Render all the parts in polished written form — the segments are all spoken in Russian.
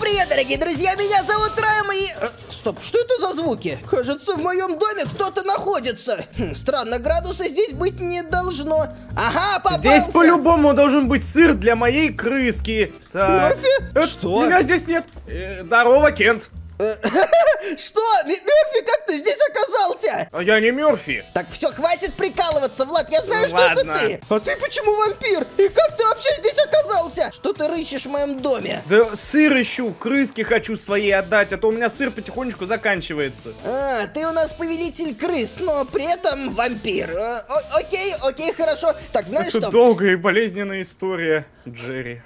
привет, дорогие друзья, меня зовут Рэм и... Стоп, что это за звуки? Кажется, в моем доме кто-то находится. Странно, градуса здесь быть не должно. Ага, попался! Здесь по-любому должен быть сыр для моей крыски. Мёрфи? Что? Меня здесь нет. Здорово, Кент. Что? Мёрфи, как ты здесь оказался? А я не Мёрфи. Так, все, хватит прикалываться, Влад, я знаю, что Ладно. это ты. А ты почему вампир? И как ты вообще здесь оказался? Что ты рыщешь в моем доме? Да сыр ищу, крыске хочу своей отдать, а то у меня сыр потихонечку заканчивается. А, ты у нас повелитель крыс, но при этом вампир. Окей, хорошо. Так, знаешь Это что? долгая и болезненная история, Джерри.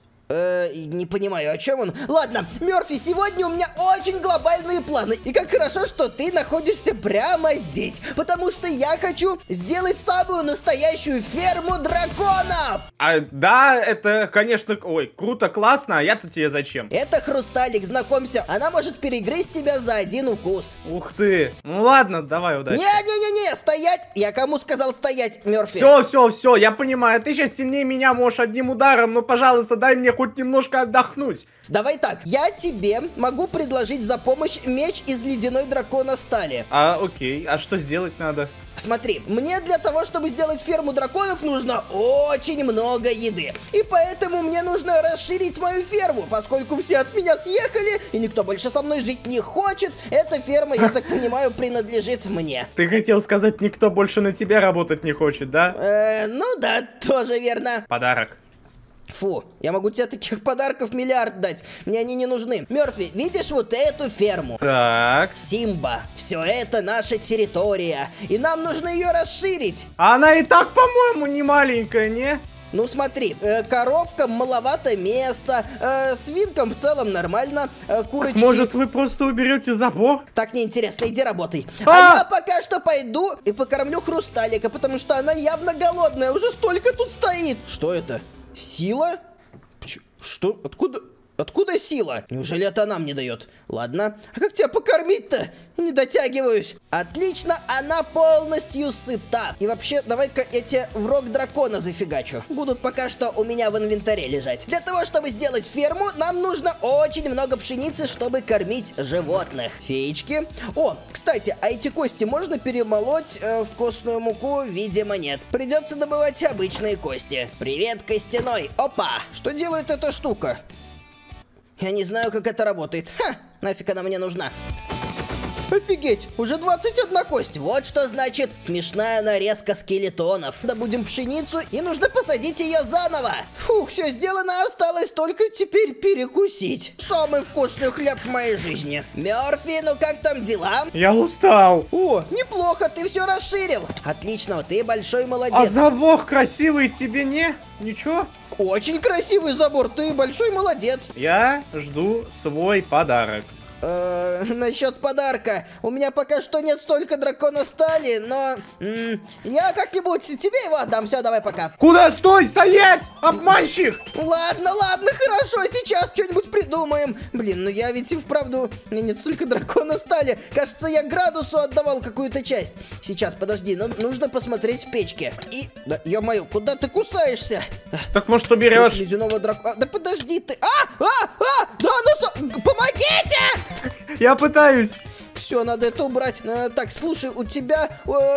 Не понимаю, о чем он. Ладно, Мёрфи, сегодня у меня очень глобальные планы. И как хорошо, что ты находишься прямо здесь. Потому что я хочу сделать самую настоящую ферму драконов. Да, это, конечно, ой, круто, классно, а я-то тебе зачем? Это Хрусталик, знакомься. Она может перегрызть тебя за один укус. Ух ты. Ну ладно, давай, удачи. Не, стоять. Я кому сказал стоять, Мёрфи? Все, я понимаю, ты сейчас сильнее меня можешь одним ударом, но, пожалуйста, дай мне хоть немножко отдохнуть. Давай так, я тебе могу предложить за помощь меч из ледяной дракона стали. Окей, а что сделать надо? Смотри, мне для того, чтобы сделать ферму драконов, нужно очень много еды. И поэтому мне нужно расширить мою ферму, поскольку все от меня съехали, и никто больше со мной жить не хочет. Эта ферма, я так понимаю, принадлежит мне. Ты хотел сказать, никто больше на тебя работать не хочет, да? Ну да, тоже верно. Подарок. Фу, я могу тебе таких подарков миллиард дать. Мне они не нужны. Мёрфи, видишь вот эту ферму? Так. Симба, все это наша территория, и нам нужно ее расширить. А она и так, по-моему, не маленькая, не? Ну смотри, коровкам маловато места, свинкам в целом нормально, курочки... Может, вы просто уберете забор? Так неинтересно, иди работай. А я пока что пойду и покормлю Хрусталика, потому что она явно голодная, уже столько тут стоит. Что это? Сила? Что? Откуда сила? Неужели это она мне дает? Ладно. А как тебя покормить-то? Не дотягиваюсь. Отлично, она полностью сыта. И вообще, давай-ка я тебе в рог дракона зафигачу. Будут пока что у меня в инвентаре лежать. Для того, чтобы сделать ферму, нам нужно очень много пшеницы, чтобы кормить животных. Феечки. О, кстати, а эти кости можно перемолоть в костную муку в виде монет? Придется добывать обычные кости. Привет, костяной. Опа! Что делает эта штука? Я не знаю, как это работает. Ха, нафиг она мне нужна. Офигеть, уже 21 кость. Вот что значит смешная нарезка скелетонов. Добудем пшеницу и нужно посадить ее заново. Фух, все сделано, осталось только теперь перекусить. Самый вкусный хлеб в моей жизни. Мёрфи, ну как там дела? Я устал. О, неплохо, ты все расширил. Отлично, ты большой молодец. А забор красивый тебе не? Ничего? Очень красивый забор, ты большой молодец. Я жду свой подарок. Насчет подарка. У меня пока что нет столько дракона стали, но я как-нибудь тебе его отдам. Все, давай пока. Куда? Стой! Стоять! Обманщик! Ладно, хорошо, сейчас что-нибудь придумаем. Блин, ну я ведь и вправду... У меня нет столько дракона стали. Кажется, я градусу отдавал какую-то часть. Сейчас, подожди, нужно посмотреть в печке. И... Да, ё-моё, куда ты кусаешься? Так может уберешь? Ледяного дракона... Да подожди ты... Да, ну... Помогите! Я пытаюсь. Все, надо это убрать. Так, слушай, у тебя...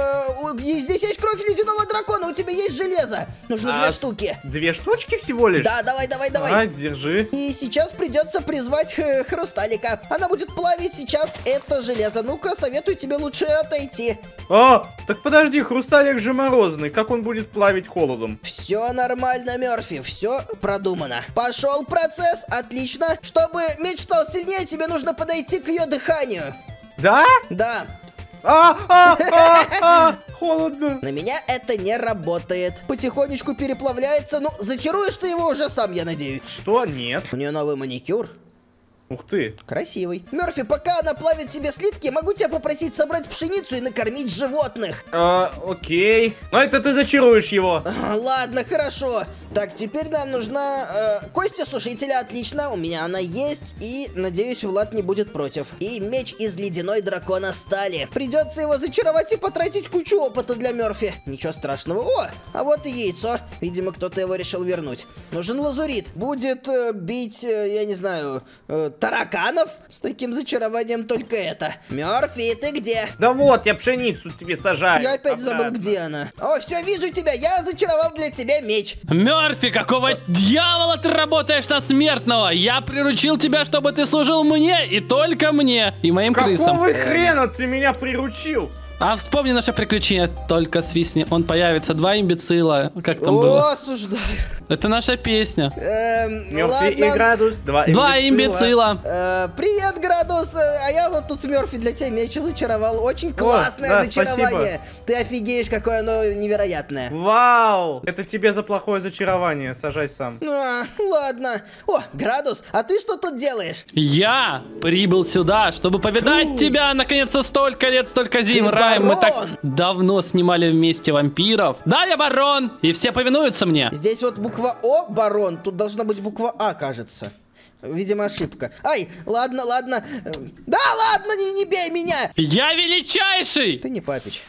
здесь есть кровь ледяного дракона, у тебя есть железо. Нужно 2 штуки. 2 штучки всего лишь? Да, давай. Держи. И сейчас придется призвать Хрусталика. Она будет плавить сейчас это железо. Ну-ка, советую тебе лучше отойти. Так подожди, Хрусталик же морозный. Как он будет плавить холодом? Все нормально, Мёрфи, все продумано. Пошел процесс, отлично. Чтобы меч стал сильнее, тебе нужно подойти к ее дыханию. Да? Да. Холодно. На меня это не работает. Потихонечку переплавляется. Ну, зачаруешь ты его уже сам, я надеюсь. Что? Нет. У нее новый маникюр. Ух ты. Красивый. Мёрфи, пока она плавит тебе слитки, могу тебя попросить собрать пшеницу и накормить животных. Окей. Но это ты зачаруешь его. Ладно, хорошо. Так, теперь нам нужна кость сушителя, отлично, у меня она есть. И, надеюсь, Влад не будет против. И меч из ледяной дракона стали. Придется его зачаровать и потратить кучу опыта для Мёрфи. Ничего страшного. О, а вот и яйцо. Видимо, кто-то его решил вернуть. Нужен лазурит. Будет бить, я не знаю, тараканов? С таким зачарованием только это. Мёрфи, ты где? Да вот, я пшеницу тебе сажаю. Я опять забыл, где она. О, все, вижу тебя. Я зачаровал для тебя меч. Мёрфи, какого дьявола ты работаешь на смертного? Я приручил тебя, чтобы ты служил мне и только мне и моим крысам. Какого хрена ты меня приручил? А вспомни наше приключение, только свистни, он появится, 2 имбецила, как там было? Осуждаю. Это наша песня. Мёрфи и Градус, 2 имбецила. Привет, Градус. А я вот тут, Мёрфи, для тебя меч зачаровал. Очень классное да, зачарование. спасибо. Ты офигеешь, какое оно невероятное. Вау! Это тебе за плохое зачарование, сажай сам. Ладно. О, Градус, а ты что тут делаешь? Я прибыл сюда, чтобы повидать тебя, наконец-то, столько лет, столько зим. Ты Райм, мы так барон! давно снимали вместе вампиров. Да, я барон, и все повинуются мне. Здесь вот буква О, барон. Тут должна быть буква А, кажется. Видимо, ошибка. Ай, ладно. Да ладно, не бей меня! Я величайший! Ты не папич.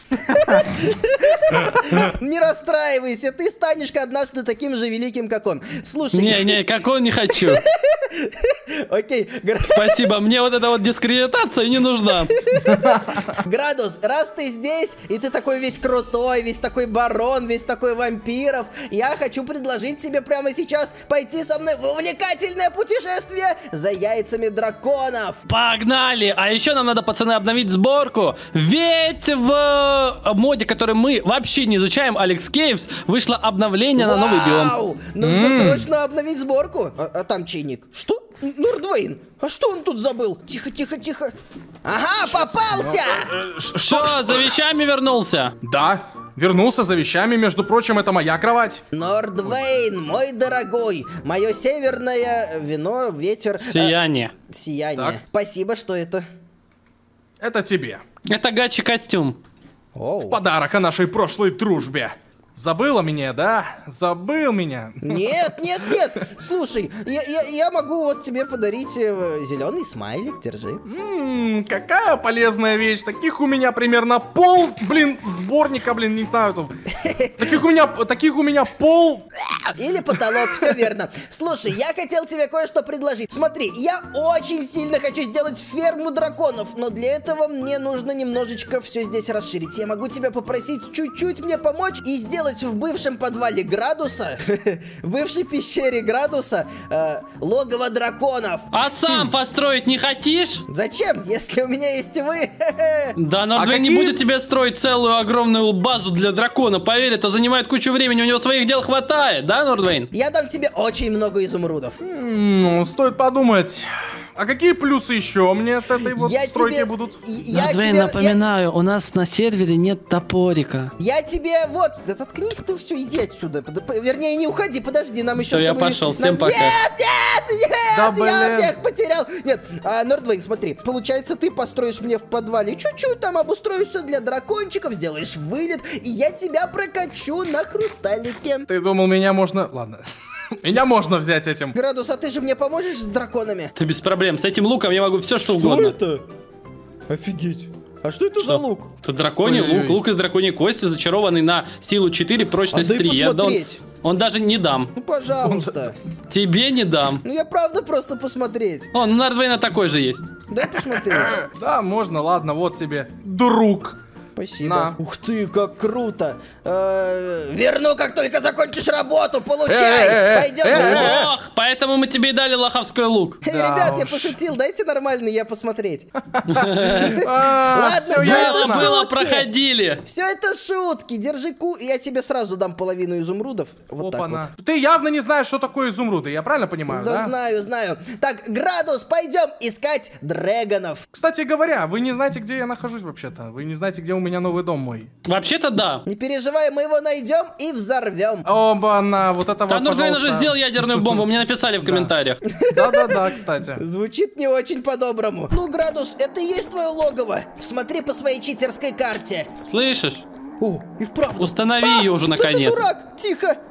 Не расстраивайся, ты станешь однажды таким же великим, как он. Слушай. Не, как он не хочу. Окей, Спасибо, мне вот эта вот дискредитация не нужна. Градус, раз ты здесь, и ты такой весь крутой, весь такой барон, весь такой вампиров, я хочу предложить тебе прямо сейчас пойти со мной в увлекательное путешествие за яйцами драконов. Погнали! А еще нам надо, пацаны, обновить сборку. Ведь в моде, который мы вообще не изучаем, Alex Caves, вышло обновление на новый биом. Нужно срочно обновить сборку. А там чайник. Что? Нордвейн, а что он тут забыл? Тихо. Ага, попался! Что, за вещами вернулся? Да, вернулся за вещами, между прочим, это моя кровать. Нордвейн, мой дорогой, мое северное вино, ветер... Сияние. Сияние. Так. Спасибо, что это? Это тебе. Это гачи костюм. Оу. Подарок о нашей прошлой дружбе. Забыла меня, да? Забыл меня. Нет. Слушай, я могу вот тебе подарить зеленый смайлик, держи. Какая полезная вещь. Таких у меня примерно сборника, не знаю. Таких у меня пол. Или потолок, все верно. Слушай, я хотел тебе кое-что предложить. Смотри, я очень сильно хочу сделать ферму драконов, но для этого мне нужно немножечко все здесь расширить. Я могу тебя попросить чуть-чуть мне помочь и сделать в бывшем подвале Градуса, в бывшей пещере Градуса, логово драконов. А сам построить не хотишь? Зачем, если у меня есть вы? Да, Нордвейн не будет тебе строить целую огромную базу для дракона, поверь, это занимает кучу времени, у него своих дел хватает, да, Нордвейн? Я дам тебе очень много изумрудов. Ну, стоит подумать. А какие плюсы еще мне от этой вот стройки будут? Нордвейн, напоминаю, у нас на сервере нет топорика. Я тебе вот... Да заткнись ты, все, иди отсюда. Вернее, не уходи, подожди, нам еще... Все, я пошел, всем пока. Нет, Да, я всех потерял. Нет, Нордвейн, смотри, получается, ты построишь мне в подвале чуть-чуть там обустроишь все для дракончиков, сделаешь вылет, и я тебя прокачу на хрусталике. Ты думал, меня можно... Ладно. Меня можно взять этим. Градус, а ты же мне поможешь с драконами? Ты без проблем, с этим луком я могу все что угодно. это? Офигеть. А что это за лук? Это драконий Ой-ой-ой. лук с драконьей кости, зачарованный на силу 4, прочность А дай 3. Я посмотреть. он даже не дам. Ну, пожалуйста. Тебе не дам. Ну, я правда просто посмотреть. О, ну Нордвейна такой же есть. Дай посмотреть. Да, можно, ладно, вот тебе. Друг. Спасибо. На. Ух ты, как круто. Верну, как только закончишь работу. Получай. Пойдем, Градус. Ох, поэтому мы тебе и дали лоховской лук. Эй, Да ребят, я уж. пошутил. Дайте нормальный я посмотреть. Ладно, всё Мы это это было шутки. проходили. Все это шутки. Держи я тебе сразу дам половину изумрудов. Вот так вот. Ты явно не знаешь, что такое изумруды, я правильно понимаю, Да, да? знаю. Так, Градус, пойдем искать дрэгонов. Кстати говоря, вы не знаете, где я нахожусь вообще-то. Вы не знаете, где у меня новый дом мой. Вообще-то да. Не переживай, мы его найдем и взорвем. Оба-на, вот это Да, вот, Нордвейн уже пожалуйста. сделал ядерную бомбу, мне написали в комментариях. Да-да-да, кстати. Звучит не очень по-доброму. Ну, Градус, это и есть твое логово. Смотри по своей читерской карте. Слышишь? О, и вправду. Установи ее уже Кто-то наконец. дурак. Тихо.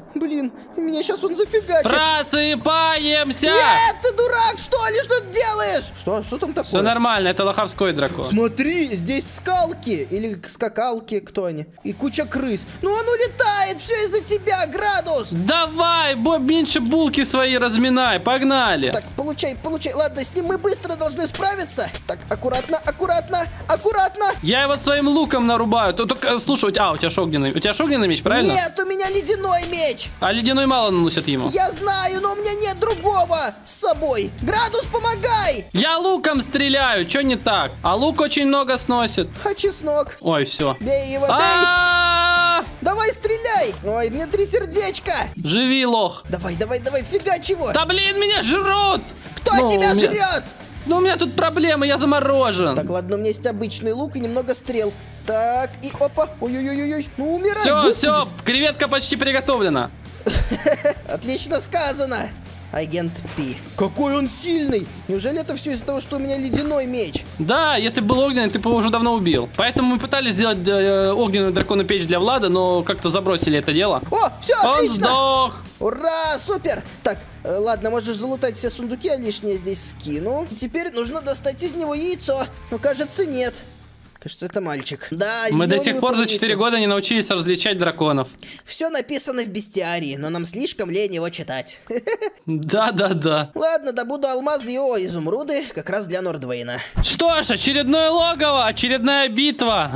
Блин, меня сейчас он зафигачит. Просыпаемся! Нет, ты дурак, что ли? Что ты делаешь? Что там такое? Все нормально, это лоховской дракон. Смотри, здесь скалки или скакалки, кто они? И куча крыс. Ну он улетает, все из-за тебя, Градус. Давай, меньше булки свои разминай, погнали. Так, получай. Ладно, с ним мы быстро должны справиться. Так, аккуратно. Я его своим луком нарубаю. Только, слушай, у тебя ж огненный. У тебя ж огненный меч, правильно? Нет, у меня ледяной меч. А ледяной мало наносит ему. Я знаю, но у меня нет другого с собой. Градус, помогай. Я луком стреляю, что не так? А лук очень много сносит. А чеснок? Ой, все. Бей его, бей. Давай, стреляй. Ой, мне 3 сердечка. Живи, лох. Давай, фигачь его. Да блин, меня жрут! Кто тебя жрет? Ну у меня тут проблемы, я заморожен. Так, ладно, у меня есть обычный лук и немного стрел. Так, и опа. Ой-ой-ой-ой. Ну, умирай. Все, креветка почти приготовлена. Отлично сказано. Агент Пи. Какой он сильный! Неужели это все из-за того, что у меня ледяной меч? Да, если бы был огненный, ты бы его уже давно убил. Поэтому мы пытались сделать огненную дракону печь для Влада, но как-то забросили это дело. О, все, отлично! Он сдох! Ура, супер! Так, ладно, можешь залутать все сундуки, а лишнее здесь скину. Теперь нужно достать из него яйцо. Но кажется, нет. Кажется, это мальчик. Да, мы до сих пор за 4 года не научились различать драконов. Все написано в бестиарии, но нам слишком лень его читать. Да. Ладно, добуду алмазы и изумруды, как раз для Нордвейна. Что ж, очередное логово, очередная битва.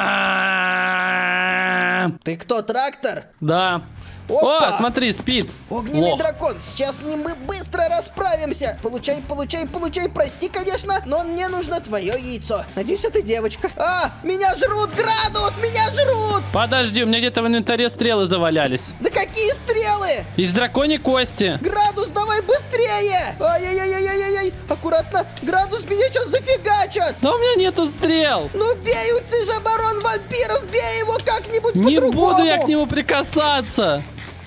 Ты кто, трактор? Да. Опа! О, смотри, спит. Огненный дракон. Сейчас с ним мы быстро расправимся. Получай. Прости, конечно, но мне нужно твое яйцо. Надеюсь, это девочка. Меня жрут, Градус, меня жрут. Подожди, у меня где-то в инвентаре стрелы завалялись. Да какие стрелы? Из драконьей кости. Градус, давай быстрее. Ай-яй-яй-яй-яй. Аккуратно. Градус, меня сейчас зафигачат. Но у меня нету стрел. Ну бей, ты же барон вампиров, бей его как-нибудь по-другому. Не буду я к нему прикасаться.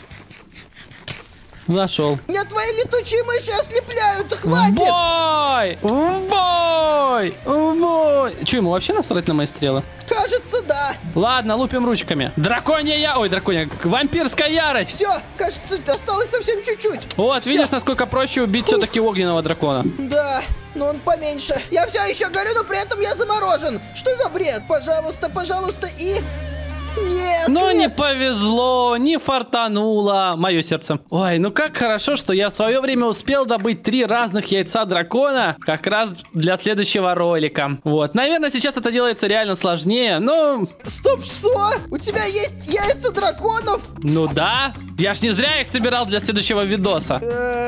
Нашел. Меня твои летучие мыши ослепляют, хватит! В бой! Че, ему вообще насрать на мои стрелы? Кажется, да. Ладно, лупим ручками. Вампирская ярость! Все, кажется, осталось совсем чуть-чуть. Вот, видишь, насколько проще убить все-таки огненного дракона. Да, но он поменьше. Я все еще горю, но при этом я заморожен. Что за бред? Пожалуйста, и... Нет, не повезло, не фартануло. Мое сердце. Ой, ну как хорошо, что я в свое время успел добыть 3 разных яйца дракона, как раз для следующего ролика. Вот, наверное, сейчас это делается реально сложнее, но... Стоп, что? У тебя есть яйца драконов? Ну да, я ж не зря их собирал для следующего видоса.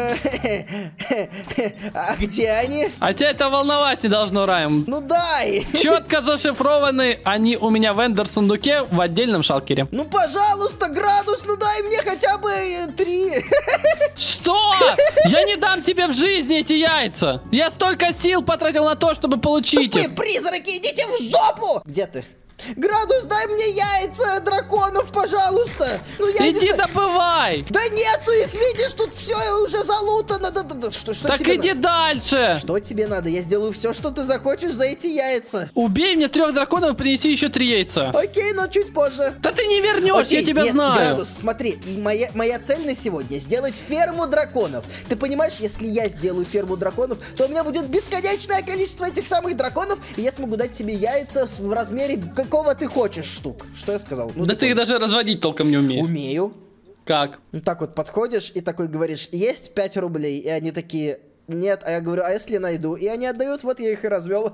А где они? А тебя это волновать не должно, Райм. Ну дай. Четко зашифрованы они у меня в эндер-сундуке в отдельном шалкере. Ну, пожалуйста, Градус, ну дай мне хотя бы 3. Что? Я не дам тебе в жизни эти яйца. Я столько сил потратил на то, чтобы получить их. Тупые призраки, идите в жопу! Где ты? Градус, дай мне яйца драконов, пожалуйста. Ну, я иди добывай. Да нету их, видишь, тут все уже залутано. Что так тебе иди дальше. Что тебе надо? Я сделаю все, что ты захочешь за эти яйца. Убей мне 3 драконов и принеси еще 3 яйца. Окей, но чуть позже. Да ты не вернешь, я тебя знаю. Градус, смотри, моя цель на сегодня сделать ферму драконов. Ты понимаешь, если я сделаю ферму драконов, то у меня будет бесконечное количество этих самых драконов, и я смогу дать тебе яйца в размере какого ты хочешь штук. Что я сказал? Да ты их даже разводить толком не умеешь. Умею. Как? Ну так вот подходишь и такой говоришь, есть 5 рублей, и они такие, нет, а я говорю, а если найду? И они отдают, вот я их и развел.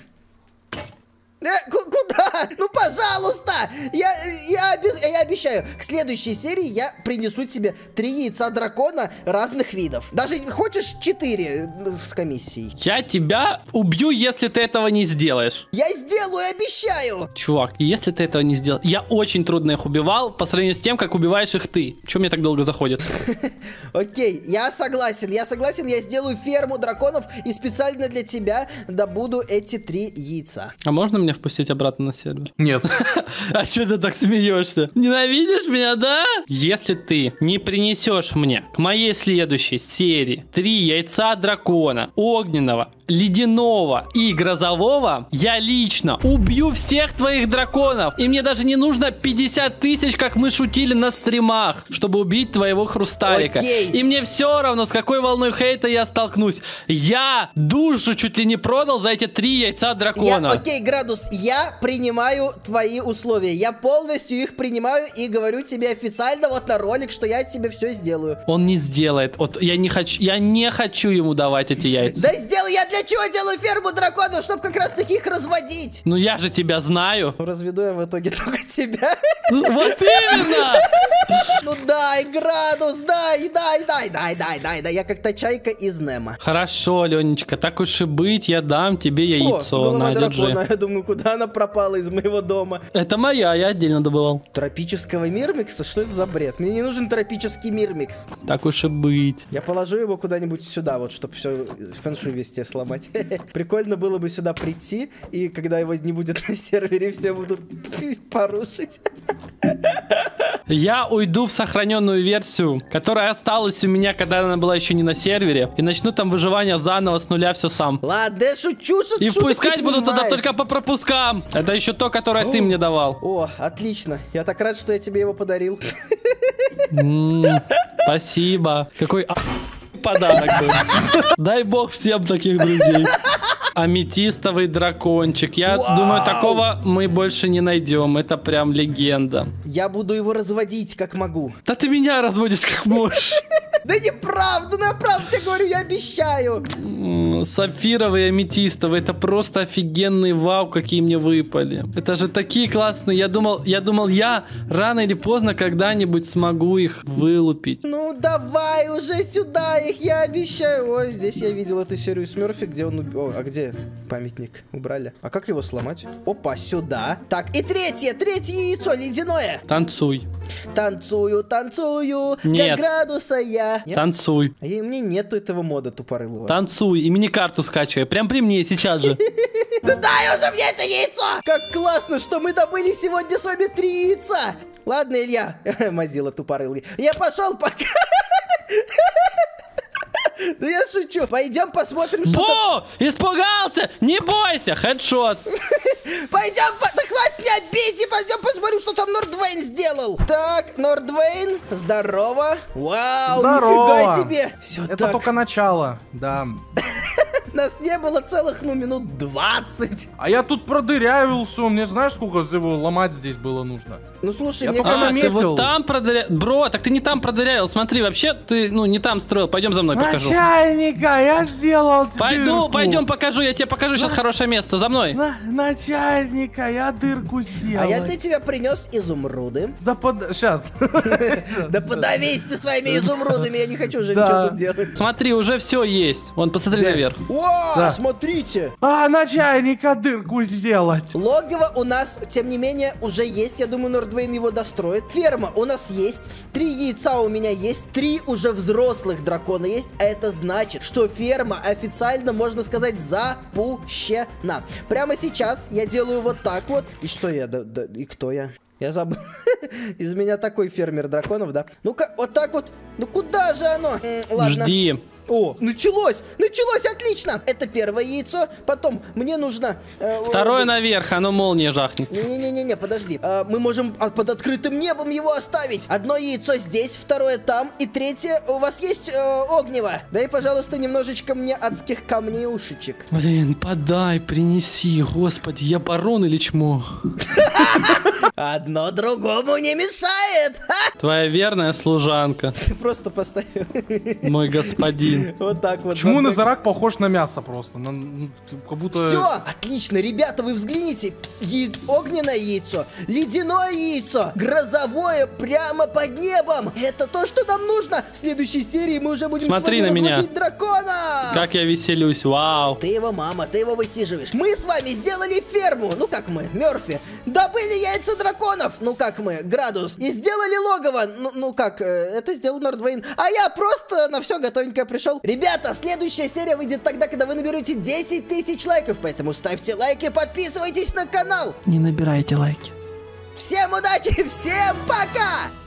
Куда? Ну, пожалуйста! Я обещаю, к следующей серии я принесу тебе 3 яйца дракона разных видов. Даже хочешь 4 с комиссией? Я тебя убью, если ты этого не сделаешь. Я сделаю, обещаю! Чувак, если ты этого не сделал... Я очень трудно их убивал по сравнению с тем, как убиваешь их ты. Чего мне так долго заходит? Окей, я согласен, я сделаю ферму драконов и специально для тебя добуду эти 3 яйца. А можно мне впустить обратно на сервер? Нет. А что ты так смеешься? Ненавидишь меня, да? Если ты не принесешь мне к моей следующей серии 3 яйца дракона, огненного ледяного и грозового, я лично убью всех твоих драконов. И мне даже не нужно 50 тысяч, как мы шутили на стримах, чтобы убить твоего хрусталика. Окей. И мне все равно, с какой волной хейта я столкнусь. Я душу чуть ли не продал за эти 3 яйца дракона. Окей, Градус, я принимаю твои условия. Я полностью их принимаю и говорю тебе официально вот на ролик, что я тебе все сделаю. Он не сделает. Вот я не хочу ему давать эти яйца. Да сделаю, я для чего делаю ферму драконов, чтобы как раз таких разводить? Ну я же тебя знаю. Разведу я в итоге только тебя. Вот именно! Ну дай, Градус, дай. Я как-то чайка из Немо. Хорошо, Ленечка, так уж и быть, я дам тебе яйцо. Голова На, держи. дракона. Я думаю, куда она пропала из моего дома? Это моя, я отдельно добывал. Тропического мирмикса? Что это за бред? Мне не нужен тропический мирмикс. Так уж и быть. Я положу его куда-нибудь сюда, вот, чтобы все фэншуй везде сломать. Прикольно было бы сюда прийти, и когда его не будет на сервере, все будут порушить. Я уйду в сохраненную версию, которая осталась у меня, когда она была еще не на сервере, и начну там выживание заново с нуля все сам. Ладно, я шучу, что И ты впускать буду туда понимаешь. только по пропускам. Это еще то, которое ты мне давал. О, отлично. Я так рад, что я тебе его подарил. Спасибо. Какой подарок был. Дай бог всем таких друзей. Аметистовый дракончик. Я думаю, такого мы больше не найдем. Это прям легенда. Я буду его разводить, как могу. Да ты меня разводишь как можешь. Да неправда, ну я правда тебе говорю, я обещаю. Сапфировый и аметистовый. Это просто офигенные вау, какие мне выпали. Это же такие классные. Я думал, я рано или поздно когда-нибудь смогу их вылупить. Ну давай уже сюда их, я обещаю. Ой, здесь я видел эту серию Смерфи, где он... О, а где памятник? Убрали. А как его сломать? Опа, сюда. Так, и третье яйцо ледяное. Танцуй. Танцую, Нет. для Градуса я. Нет? Танцуй. А у меня нету этого мода тупорылого. Танцуй. И мини-карту скачивай. Прям при мне сейчас же. Да дай уже мне это яйцо! Как классно, что мы добыли сегодня с вами 3 яйца. Ладно, Илья, Мазила тупорылый, я пошел пока. Да я шучу. Пойдем посмотрим, что там. Бу! Испугался! Не бойся! Хедшот! Пойдем, да хватит меня бить, и пойдем посмотрим, что там Нордвейн сделал. Так, Нордвейн, здорово. Вау, Здорово. нифига себе. Все Это так. только начало, да. Нас не было целых, минут 20. А я тут продырявил все. Мне знаешь, сколько его ломать здесь было нужно? Ну слушай, Я мне только кажется... Ты заметил. вот там продырявил. Бро, так ты не там продырявил. Смотри, вообще ты, не там строил. Пойдем за мной покажу. Начальника, я сделал дырку. Пойдем покажу. Я тебе покажу сейчас хорошее место. За мной. Начальника, я дырку сделал. А я для тебя принес изумруды. Да сейчас. Да подавись ты своими изумрудами, я не хочу уже Да. ничего тут делать. Смотри, уже все есть. Вон, посмотри наверх. О, Да. смотрите. А, начальника дырку сделать. Логово у нас, тем не менее, уже есть. Я думаю, Нордвейн его достроит. Ферма у нас есть. 3 яйца у меня есть. 3 уже взрослых дракона есть. А это значит, что ферма официально, можно сказать, запущена. Прямо сейчас я делаю вот так вот. И что я? И кто я? Я забыл. Из меня такой фермер драконов, да? Ну-ка, вот так вот. Ну куда же оно? Ладно. Жди. О, началось! Началось, отлично! Это первое яйцо. Потом мне нужно... Второе наверх, оно молния жахнет. Не-не-не, подожди. Мы можем под открытым небом его оставить. Одно яйцо здесь, второе там, и третье... У вас есть огнево? Дай, пожалуйста, немножечко мне адских камнеушечек. Блин, подай, принеси. Господи, я барон или чмо? Одно другому не мешает! Ха! Твоя верная служанка, Ты просто поставь. мой господин. Вот так вот. Почему Назарак похож на мясо просто? Как будто... Все, отлично, ребята, вы взгляните. Огненное яйцо, ледяное яйцо, грозовое прямо под небом. Это то, что нам нужно. В следующей серии мы уже будем Смотри с вами на меня. разводить дракона. Как я веселюсь, вау. Ты его мама, ты его высиживаешь. Мы с вами сделали ферму. Ну как мы, Мерфи. Добыли яйца драконов. Ну как мы, Градус. И сделали логово. Ну как, это сделал Нордвейн. А я просто на все готовенькое пришел. Ребята, следующая серия выйдет тогда, когда вы наберете 10 тысяч лайков. Поэтому ставьте лайки, подписывайтесь на канал. Не набирайте лайки. Всем удачи, всем пока!